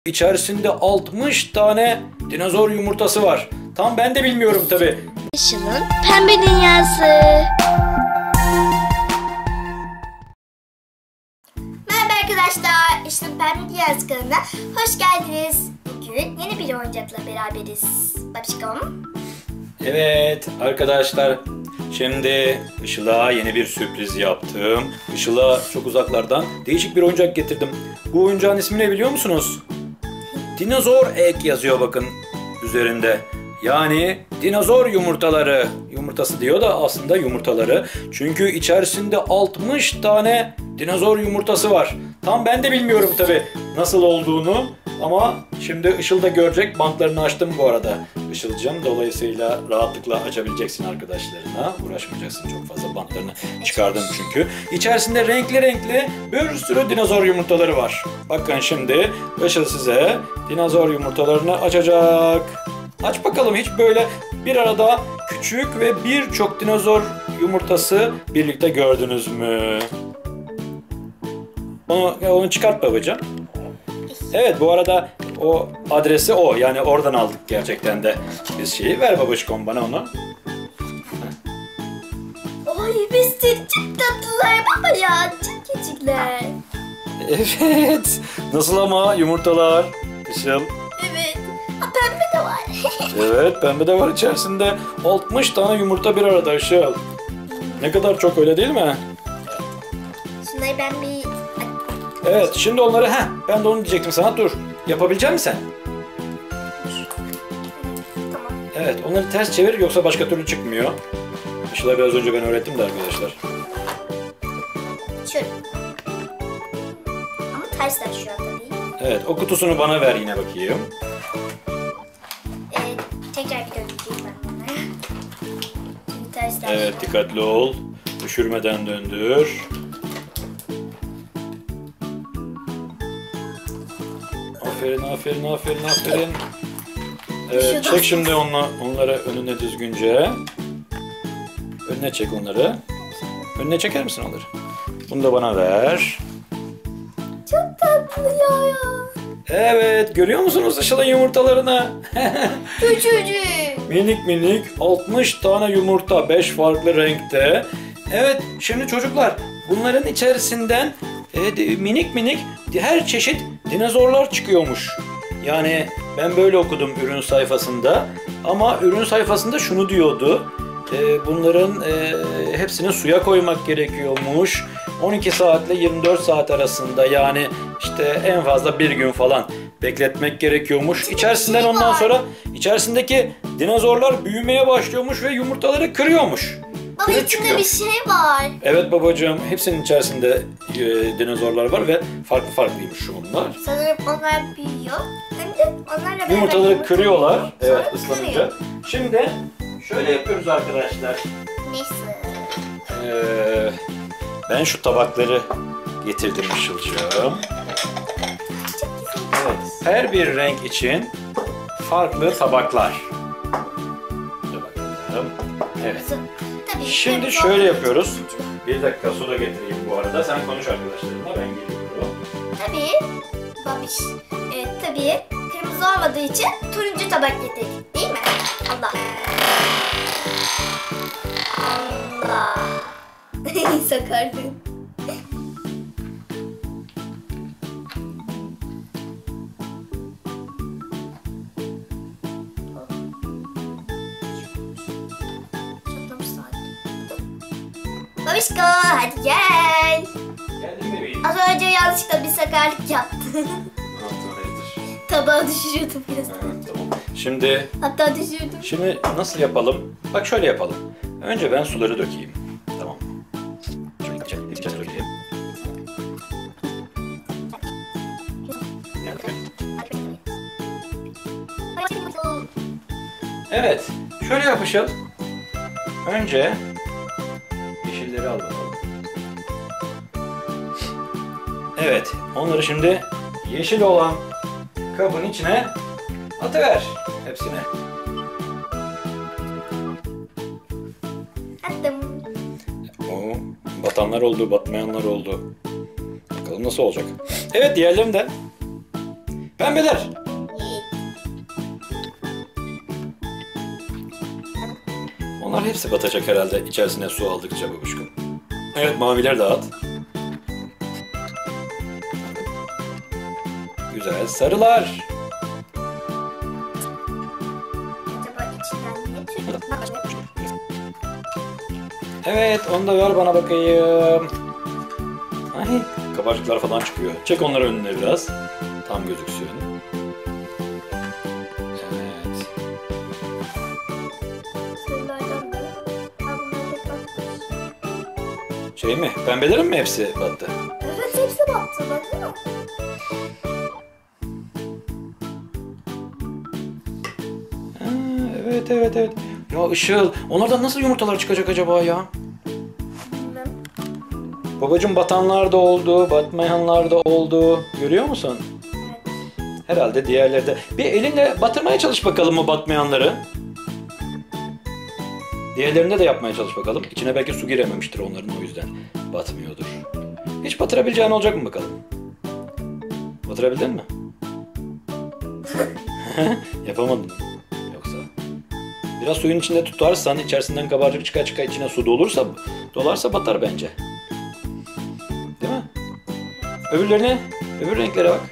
İçerisinde 60 tane dinozor yumurtası var. Tam ben de bilmiyorum tabi. Işıl'ın Pembe Dünyası. Merhaba arkadaşlar, Işıl'ın Pembe Dünyası kanalına hoş geldiniz. Bugün yeni bir oyuncakla beraberiz. Babişkom. Evet arkadaşlar, şimdi Işıl'a yeni bir sürpriz yaptım. Işıl'a çok uzaklardan değişik bir oyuncak getirdim. Bu oyuncağın ismi ne biliyor musunuz? Dinozor egg yazıyor bakın üzerinde. Yani dinozor yumurtaları. Yumurtası diyor da aslında yumurtaları. Çünkü içerisinde 60 tane dinozor yumurtası var. Tam ben de bilmiyorum tabi nasıl olduğunu. Ama şimdi Işıl da görecek. Bantlarını açtım bu arada Işıl'cığım. Dolayısıyla rahatlıkla açabileceksin arkadaşlarına. Uğraşmayacaksın çok fazla. Bantlarını çıkardım çünkü. İçerisinde renkli renkli bir sürü dinozor yumurtaları var. Bakın şimdi Işıl size dinozor yumurtalarını açacak. Aç bakalım, hiç böyle bir arada küçük ve birçok dinozor yumurtası birlikte gördünüz mü? Onu çıkart babacığım. Evet, bu arada o adresi o. Yani oradan aldık gerçekten de biz şeyi. Ver babacığım bana onu. Oy, biz çok tatlılar baba ya. Çok küçükler. Evet. Nasıl ama yumurtalar? Işıl. Evet. Pembe de var. Evet, pembe de var içerisinde. 60 tane yumurta bir arada Işıl. Ne kadar çok, öyle değil mi? Şunları ben bir... Evet, şimdi onları ben de onu diyecektim sana. Dur. Yapabilecek misin sen? Tamam. Evet, onları ters çevir yoksa başka türlü çıkmıyor. Işıl'a biraz önce ben öğrettim de arkadaşlar. Şöyle. Ama tersler şu an tabii. Evet, o kutusunu bana ver yine bakayım. Tekrar bir döndüreyim ben onları. Şimdi tersler. Evet, dikkatli ol. Düşürmeden döndür. Aferin, aferin, aferin, aferin. Evet, çek şimdi onları önüne düzgünce. Önüne çek onları. Önüne çeker misin onları? Bunu da bana ver. Çok tatlı ya. Evet, görüyor musunuz Işıl'ın yumurtalarını? Küçücük. Minik minik 60 tane yumurta, 5 farklı renkte. Evet, şimdi çocuklar bunların içerisinden minik minik her çeşit dinozorlar çıkıyormuş. Yani ben böyle okudum ürün sayfasında. Ama ürün sayfasında şunu diyordu. Bunların hepsini suya koymak gerekiyormuş. 12 saatle 24 saat arasında, yani işte en fazla bir gün falan bekletmek gerekiyormuş. İçerisinden ondan sonra içerisindeki dinozorlar büyümeye başlıyormuş ve yumurtaları kırıyormuş. Baba, içinde bir şey var. Evet babacığım, hepsinin içerisinde dinozorlar var ve farklı farklıymış onlar. Sanırım onlar büyüyor. Hem de onlarla Yumurtaları kırıyorlar. Evet, sonra ıslanınca. kırıyor. Şimdi şöyle yapıyoruz arkadaşlar. Nasıl? Ben şu tabakları getirdim Işıl'cığım. Evet, her bir renk için farklı tabaklar. Dur bakalım. Evet. Tabii, Şimdi şöyle yapıyoruz. Bir dakika, soda getireyim bu arada. Sen konuş arkadaşlarımla, ben geliyorum. Tabii. Babiş. Tabii. Kırmızı olmadığı için turuncu tabak getirdik. Değil mi? Allah. Allah. Sakardım. Babişko, hadi gel. Geldin mi bebeğim? Az önce yanlışlıkla bir sakarlık yaptın. Hayırdır? Tabağı düşürüyordum biraz. Tamam. Hatta düşürdüm. Şimdi nasıl yapalım? Bak şöyle yapalım. Önce ben suları dökeyim. Tamam. Şöyle içeceğiz dökeyim. Evet. Şöyle yapışalım. Önce yeşilleri al bakalım. Evet. Onları şimdi yeşil olan kabın içine atıver. Hepsine. Attım. Oo, batanlar oldu, batmayanlar oldu. Bakalım nasıl olacak. Evet, diğerlerini de. Pembeler. Onlar hepsi batacak herhalde içerisine su aldıkça babuşkum. Evet, maviler dağıt. Güzel, sarılar. Acaba içinden ne tür? Evet, onu da ver bana bakayım. Ay, kabarcıklar falan çıkıyor. Çek onları önüne biraz. Tam gözüksün. Evet. Sırlardan da. Bunlar da batmış. Şey mi? Pembelerin mi hepsi battı? Evet, hepsi battı. Baksana. Ha, evet, evet, evet. Ya Işıl, onlardan nasıl yumurtalar çıkacak acaba ya? Bilmem. Babacım, batanlar da oldu, batmayanlar da oldu. Görüyor musun? Evet. Herhalde diğerleri de. Bir elinle batırmaya çalış bakalım mı batmayanları? Diğerlerinde de yapmaya çalış bakalım. İçine belki su girememiştir onların, o yüzden batmıyordur. Hiç batırabileceğin olacak mı bakalım? Batırabildin mi? Yapamadın mı? Yoksa? Biraz suyun içinde tutarsan, içerisinden kabarcık çıka çıka içine su dolarsa batar bence. Değil mi? Öbür renklere bak.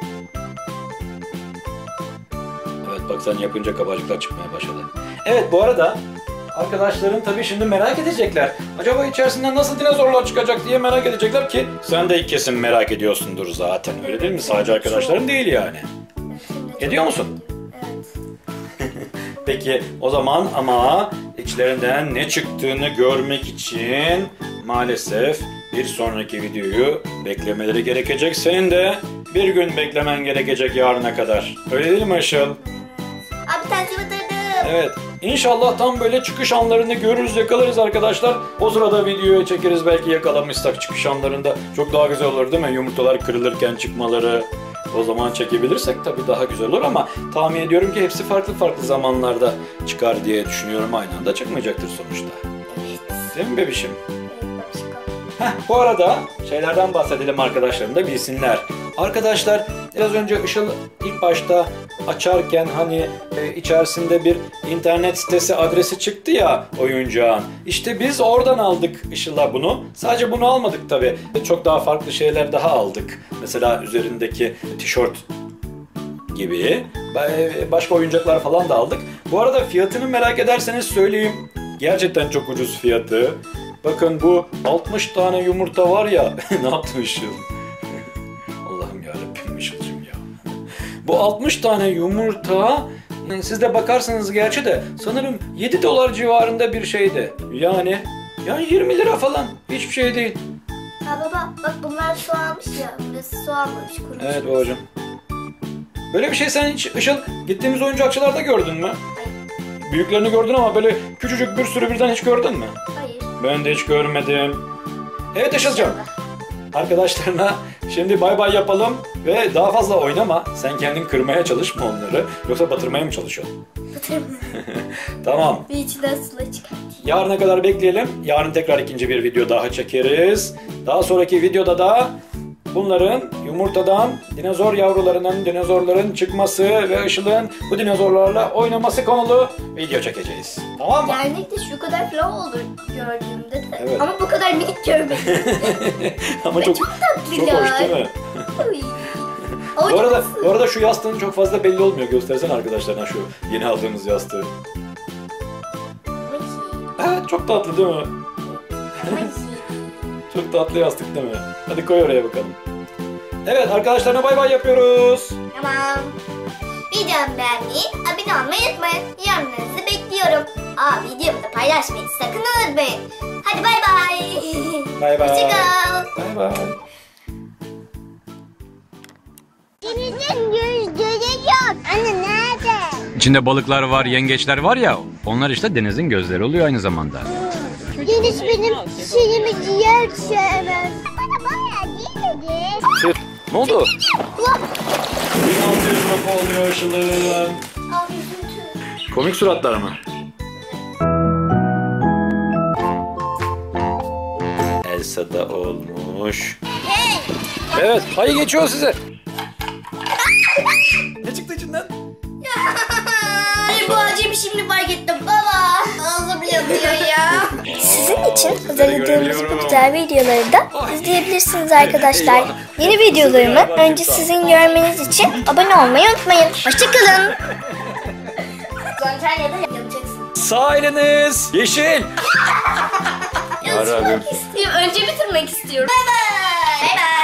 Evet, bak sen yapınca kabarcıklar çıkmaya başladı. Evet, bu arada arkadaşların tabii şimdi merak edecekler. Acaba içerisinden nasıl dinozorlar çıkacak diye merak edecekler ki sen de kesin merak ediyorsundur zaten. Öyle değil mi? Sadece arkadaşların değil yani. Ediyor musun? Evet. Peki o zaman ama içlerinden ne çıktığını görmek için maalesef bir sonraki videoyu beklemeleri gerekecek. Senin de bir gün beklemen gerekecek yarına kadar. Öyle değil mi Işıl? Abi tanesi batırdım. Evet. İnşallah tam böyle çıkış anlarını görürüz, yakalarız arkadaşlar. O sırada videoyu çekeriz, belki yakalamışsak çıkış anlarında. Çok daha güzel olur değil mi? Yumurtalar kırılırken çıkmaları. O zaman çekebilirsek tabii daha güzel olur ama tahmin ediyorum ki hepsi farklı farklı zamanlarda çıkar diye düşünüyorum. Aynı anda çıkmayacaktır sonuçta. Evet. Değil mi bebişim? Evet, babişkom. Bu arada şeylerden bahsedelim, arkadaşlarım da bilsinler. Arkadaşlar, biraz önce Işıl ilk başta açarken hani içerisinde bir internet sitesi adresi çıktı ya oyuncağın. İşte biz oradan aldık Işıl'a bunu. Sadece bunu almadık tabii. Çok daha farklı şeyler daha aldık. Mesela üzerindeki tişört gibi başka oyuncaklar falan da aldık. Bu arada fiyatını merak ederseniz söyleyeyim. Gerçekten çok ucuz fiyatı. Bakın bu 60 tane yumurta var ya. Ne yaptım Işıl? Allah'ım yarabbim Işıl'cığım ya. Bu 60 tane yumurta, siz de bakarsınız gerçi de sanırım 7 dolar civarında bir şeydi. Yani 20 lira falan. Hiçbir şey değil. Ha baba, bak bunlar su almış ya. Burası su almamış, kurumuş. Evet babacığım. Böyle bir şey sen hiç Işıl gittiğimiz oyuncakçılarda gördün mü? Hayır. Büyüklerini gördün ama böyle küçücük bir sürü birden hiç gördün mü? Hayır. Ben de hiç görmedim. Evet Işıl'cığım. Arkadaşlarına şimdi bay bay yapalım ve daha fazla oynama. Sen kendin kırmaya çalışma onları. Yoksa batırmaya mı çalışıyorsun? Batırma. Tamam. Bir içinden sula çıkartayım. Yarına kadar bekleyelim. Yarın tekrar ikinci bir video daha çekeriz. Daha sonraki videoda da bunların yumurtadan dinozor yavrularının, dinozorların çıkması ve Işıl'ın bu dinozorlarla oynaması konulu video çekeceğiz. Tamam mı? Dernekte şu kadar falan olur gördüğümde de. Evet. Ama bu kadar minik görmedim. Ama çok tatlı çok ya. hoş değil mi? Uy. Bu arada şu yastığın çok fazla belli olmuyor. Göstersene arkadaşlarına şu yeni aldığımız yastığı. Evet, çok tatlı değil mi? Çok tatlı yastık değil mi? Hadi koy oraya bakalım. Evet, arkadaşlarına bay bay yapıyoruz. Tamam. Videomu beğenmeyi, abone olmayı unutmayın. Yorumlarınızı bekliyorum. Videomu da paylaşmayı sakın unutmayın. Hadi bay bay. Bay bay. Hoşçakal. Bay bay. Denizin gözleri yok. Anne nerede? İçinde balıklar var, yengeçler var ya, onlar işte denizin gözleri oluyor aynı zamanda. Deniz benim şeyimi ciğer sevmez. Bana bayağı değil dedi. Ne oldu? 1600 lira oluyor Işıl'ın. Abi üzüntü. Komik suratlar mı? Elsa da olmuş. Hey. Evet, hayır geçiyor size. Sizin için hazırladığımız bu güzel videoları da izleyebilirsiniz arkadaşlar. Yeni videolarımı önce sizin görmeniz için abone olmayı unutmayın. Hoşçakalın. Antalya'da yapacaksın. Sağ eliniz yeşil. Yarabbim. Önce bitirmek istiyorum. Bay bay. Bay bay.